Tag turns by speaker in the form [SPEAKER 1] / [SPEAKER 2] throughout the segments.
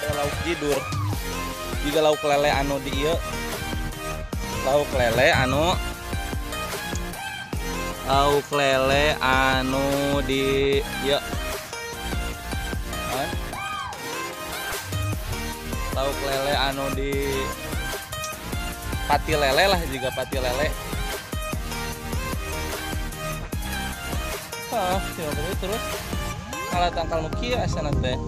[SPEAKER 1] lauk jidur juga lauk lele anu di ieu lauk lele anu di ieu lauk lele anu di pati lele lah juga pati lele. Terus kalau tangkal nu kieu asana teh.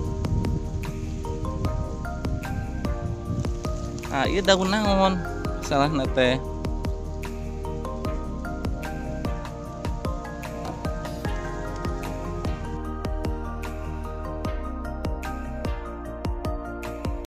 [SPEAKER 1] Ah, ieu daun naon? Salahna teh.